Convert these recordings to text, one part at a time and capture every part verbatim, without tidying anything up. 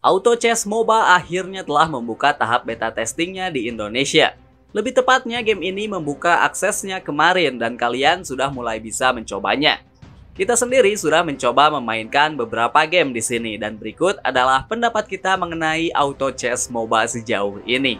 Auto Chess Mobile akhirnya telah membuka tahap beta testingnya di Indonesia. Lebih tepatnya, game ini membuka aksesnya kemarin dan kalian sudah mulai bisa mencobanya. Kita sendiri sudah mencoba memainkan beberapa game di sini dan berikut adalah pendapat kita mengenai Auto Chess Mobile sejauh ini.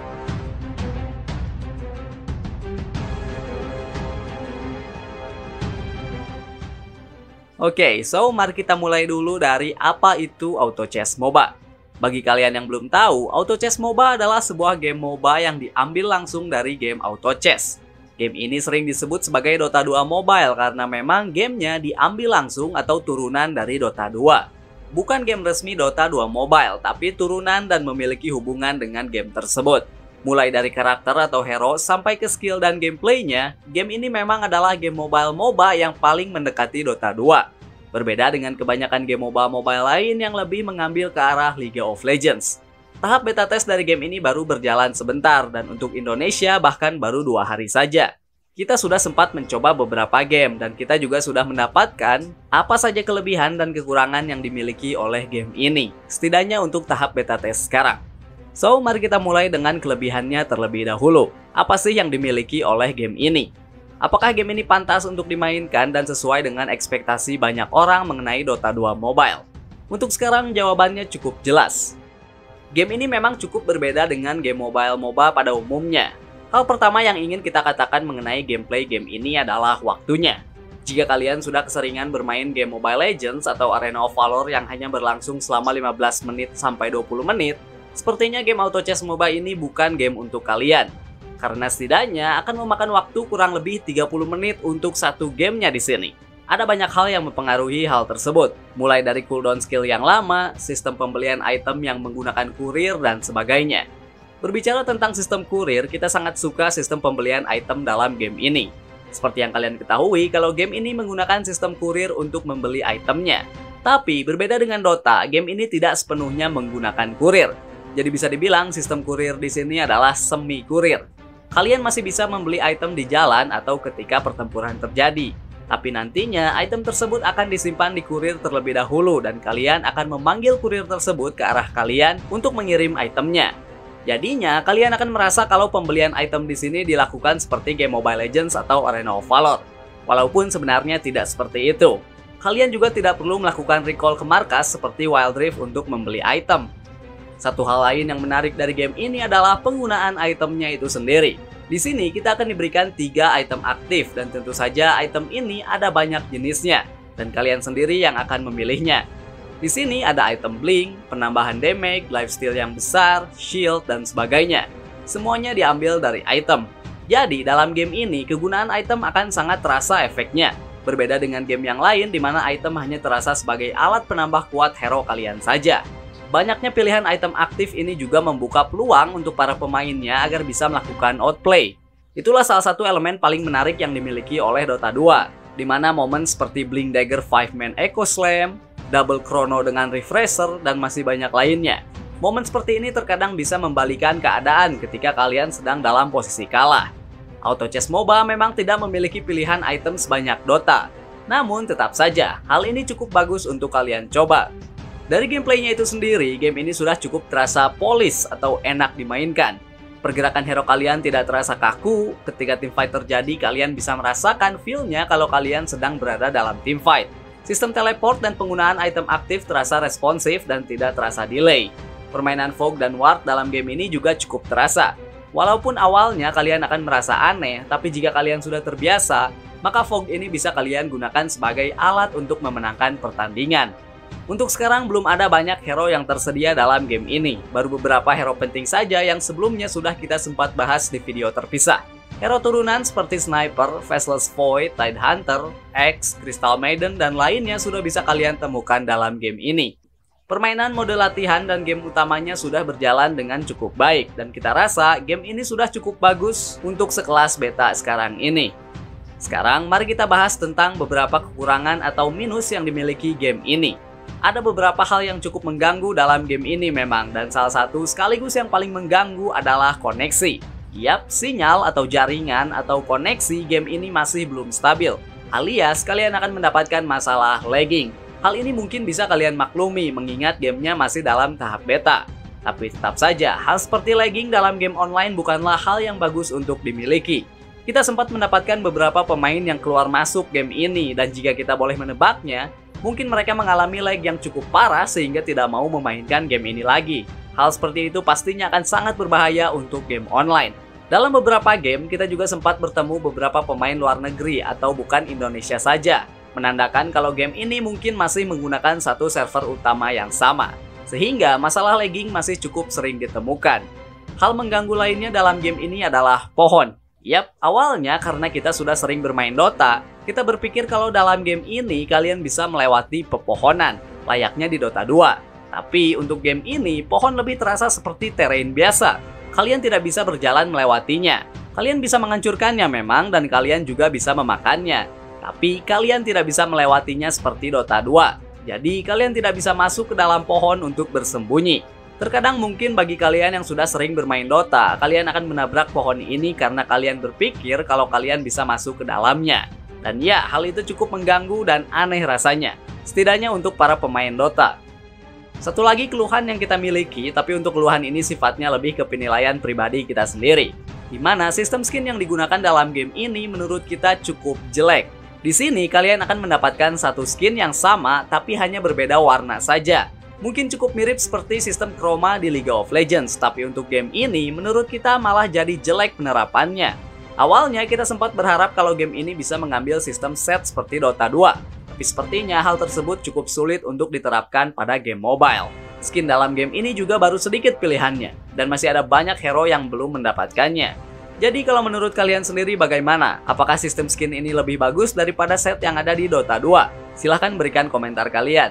Oke, okay, so mari kita mulai dulu dari apa itu Auto Chess MOBA. Bagi kalian yang belum tahu, Auto Chess MOBA adalah sebuah game MOBA yang diambil langsung dari game Auto Chess. Game ini sering disebut sebagai Dota dua Mobile karena memang gamenya diambil langsung atau turunan dari Dota dua. Bukan game resmi Dota dua Mobile, tapi turunan dan memiliki hubungan dengan game tersebut. Mulai dari karakter atau hero sampai ke skill dan gameplaynya, game ini memang adalah game mobile MOBA yang paling mendekati Dota dua. Berbeda dengan kebanyakan game MOBA mobile lain yang lebih mengambil ke arah League of Legends. Tahap beta test dari game ini baru berjalan sebentar dan untuk Indonesia bahkan baru dua hari saja. Kita sudah sempat mencoba beberapa game dan kita juga sudah mendapatkan apa saja kelebihan dan kekurangan yang dimiliki oleh game ini, setidaknya untuk tahap beta test sekarang. So, mari kita mulai dengan kelebihannya terlebih dahulu. Apa sih yang dimiliki oleh game ini? Apakah game ini pantas untuk dimainkan dan sesuai dengan ekspektasi banyak orang mengenai Dota dua Mobile? Untuk sekarang jawabannya cukup jelas. Game ini memang cukup berbeda dengan game mobile MOBA pada umumnya. Hal pertama yang ingin kita katakan mengenai gameplay game ini adalah waktunya. Jika kalian sudah keseringan bermain game Mobile Legends atau Arena of Valor yang hanya berlangsung selama lima belas menit sampai dua puluh menit, sepertinya game Auto Chess MOBA ini bukan game untuk kalian. Karena setidaknya akan memakan waktu kurang lebih tiga puluh menit untuk satu gamenya di sini. Ada banyak hal yang mempengaruhi hal tersebut, mulai dari cooldown skill yang lama, sistem pembelian item yang menggunakan kurir, dan sebagainya. Berbicara tentang sistem kurir, kita sangat suka sistem pembelian item dalam game ini. Seperti yang kalian ketahui, kalau game ini menggunakan sistem kurir untuk membeli itemnya. Tapi berbeda dengan Dota, game ini tidak sepenuhnya menggunakan kurir. Jadi bisa dibilang sistem kurir di sini adalah semi kurir. Kalian masih bisa membeli item di jalan atau ketika pertempuran terjadi. Tapi nantinya item tersebut akan disimpan di kurir terlebih dahulu dan kalian akan memanggil kurir tersebut ke arah kalian untuk mengirim itemnya. Jadinya kalian akan merasa kalau pembelian item di sini dilakukan seperti game Mobile Legends atau Arena of Valor. Walaupun sebenarnya tidak seperti itu. Kalian juga tidak perlu melakukan recall ke markas seperti Wild Rift untuk membeli item. Satu hal lain yang menarik dari game ini adalah penggunaan itemnya itu sendiri. Di sini kita akan diberikan tiga item aktif dan tentu saja item ini ada banyak jenisnya dan kalian sendiri yang akan memilihnya. Di sini ada item blink, penambahan damage, lifesteal yang besar, shield, dan sebagainya. Semuanya diambil dari item. Jadi dalam game ini kegunaan item akan sangat terasa efeknya. Berbeda dengan game yang lain di mana item hanya terasa sebagai alat penambah kuat hero kalian saja. Banyaknya pilihan item aktif ini juga membuka peluang untuk para pemainnya agar bisa melakukan outplay. Itulah salah satu elemen paling menarik yang dimiliki oleh Dota dua, di mana momen seperti Blink Dagger five man Echo Slam, Double Chrono dengan Refresher, dan masih banyak lainnya. Momen seperti ini terkadang bisa membalikan keadaan ketika kalian sedang dalam posisi kalah. Auto Chess MOBA memang tidak memiliki pilihan item sebanyak Dota. Namun tetap saja, hal ini cukup bagus untuk kalian coba. Dari gameplaynya itu sendiri, game ini sudah cukup terasa polis atau enak dimainkan. Pergerakan hero kalian tidak terasa kaku, ketika teamfight terjadi kalian bisa merasakan feel-nya kalau kalian sedang berada dalam teamfight. Sistem teleport dan penggunaan item aktif terasa responsif dan tidak terasa delay. Permainan Fog dan Ward dalam game ini juga cukup terasa. Walaupun awalnya kalian akan merasa aneh, tapi jika kalian sudah terbiasa, maka Fog ini bisa kalian gunakan sebagai alat untuk memenangkan pertandingan. Untuk sekarang belum ada banyak hero yang tersedia dalam game ini, baru beberapa hero penting saja yang sebelumnya sudah kita sempat bahas di video terpisah. Hero turunan seperti Sniper, Faceless Void, Tidehunter, X, Crystal Maiden, dan lainnya sudah bisa kalian temukan dalam game ini. Permainan mode latihan dan game utamanya sudah berjalan dengan cukup baik, dan kita rasa game ini sudah cukup bagus untuk sekelas beta sekarang ini. Sekarang mari kita bahas tentang beberapa kekurangan atau minus yang dimiliki game ini. Ada beberapa hal yang cukup mengganggu dalam game ini memang, dan salah satu sekaligus yang paling mengganggu adalah koneksi. Yap, sinyal atau jaringan atau koneksi game ini masih belum stabil, alias kalian akan mendapatkan masalah lagging. Hal ini mungkin bisa kalian maklumi mengingat gamenya masih dalam tahap beta. Tapi tetap saja, hal seperti lagging dalam game online bukanlah hal yang bagus untuk dimiliki. Kita sempat mendapatkan beberapa pemain yang keluar masuk game ini, dan jika kita boleh menebaknya, mungkin mereka mengalami lag yang cukup parah sehingga tidak mau memainkan game ini lagi. Hal seperti itu pastinya akan sangat berbahaya untuk game online. Dalam beberapa game, kita juga sempat bertemu beberapa pemain luar negeri atau bukan Indonesia saja, menandakan kalau game ini mungkin masih menggunakan satu server utama yang sama, sehingga masalah lagging masih cukup sering ditemukan. Hal mengganggu lainnya dalam game ini adalah pohon. Yap, awalnya karena kita sudah sering bermain Dota, kita berpikir kalau dalam game ini kalian bisa melewati pepohonan, layaknya di Dota dua. Tapi untuk game ini, pohon lebih terasa seperti terrain biasa. Kalian tidak bisa berjalan melewatinya. Kalian bisa menghancurkannya memang, dan kalian juga bisa memakannya. Tapi kalian tidak bisa melewatinya seperti Dota dua. Jadi kalian tidak bisa masuk ke dalam pohon untuk bersembunyi. Terkadang mungkin bagi kalian yang sudah sering bermain Dota, kalian akan menabrak pohon ini karena kalian berpikir kalau kalian bisa masuk ke dalamnya. Dan ya, hal itu cukup mengganggu dan aneh rasanya, setidaknya untuk para pemain Dota. Satu lagi keluhan yang kita miliki, tapi untuk keluhan ini sifatnya lebih ke penilaian pribadi kita sendiri, di mana sistem skin yang digunakan dalam game ini menurut kita cukup jelek. Di sini kalian akan mendapatkan satu skin yang sama tapi hanya berbeda warna saja. Mungkin cukup mirip seperti sistem chroma di League of Legends, tapi untuk game ini menurut kita malah jadi jelek penerapannya. Awalnya kita sempat berharap kalau game ini bisa mengambil sistem set seperti Dota dua, tapi sepertinya hal tersebut cukup sulit untuk diterapkan pada game mobile. Skin dalam game ini juga baru sedikit pilihannya, dan masih ada banyak hero yang belum mendapatkannya. Jadi kalau menurut kalian sendiri bagaimana? Apakah sistem skin ini lebih bagus daripada set yang ada di Dota dua? Silahkan berikan komentar kalian.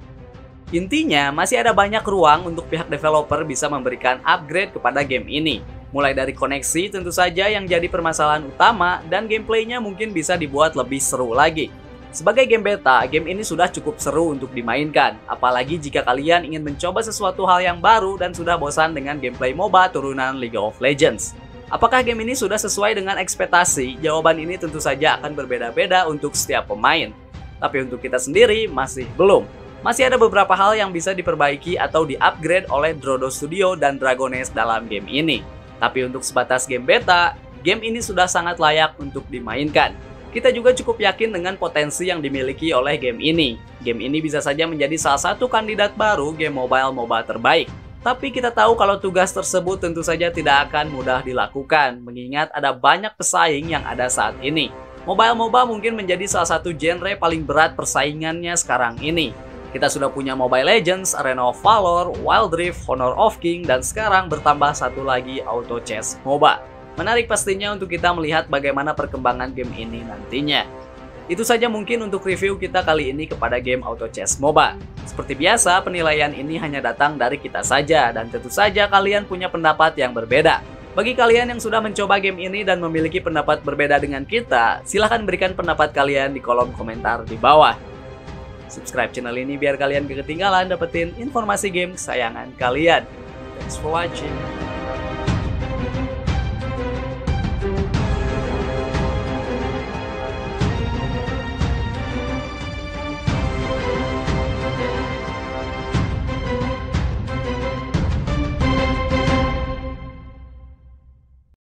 Intinya, masih ada banyak ruang untuk pihak developer bisa memberikan upgrade kepada game ini. Mulai dari koneksi tentu saja yang jadi permasalahan utama, dan gameplaynya mungkin bisa dibuat lebih seru lagi. Sebagai game beta, game ini sudah cukup seru untuk dimainkan. Apalagi jika kalian ingin mencoba sesuatu hal yang baru dan sudah bosan dengan gameplay MOBA turunan League of Legends. Apakah game ini sudah sesuai dengan ekspektasi? Jawaban ini tentu saja akan berbeda-beda untuk setiap pemain. Tapi untuk kita sendiri masih belum. Masih ada beberapa hal yang bisa diperbaiki atau di-upgrade oleh Drodo Studio dan Dragoness dalam game ini. Tapi untuk sebatas game beta, game ini sudah sangat layak untuk dimainkan. Kita juga cukup yakin dengan potensi yang dimiliki oleh game ini. Game ini bisa saja menjadi salah satu kandidat baru game mobile MOBA terbaik. Tapi kita tahu kalau tugas tersebut tentu saja tidak akan mudah dilakukan, mengingat ada banyak pesaing yang ada saat ini. Mobile MOBA mungkin menjadi salah satu genre paling berat persaingannya sekarang ini. Kita sudah punya Mobile Legends, Arena of Valor, Wild Rift, Honor of King, dan sekarang bertambah satu lagi Auto Chess MOBA. Menarik pastinya untuk kita melihat bagaimana perkembangan game ini nantinya. Itu saja mungkin untuk review kita kali ini kepada game Auto Chess MOBA. Seperti biasa, penilaian ini hanya datang dari kita saja, dan tentu saja kalian punya pendapat yang berbeda. Bagi kalian yang sudah mencoba game ini dan memiliki pendapat berbeda dengan kita, silahkan berikan pendapat kalian di kolom komentar di bawah. Subscribe channel ini biar kalian gak ketinggalan dapetin informasi game kesayangan kalian. Thanks for watching.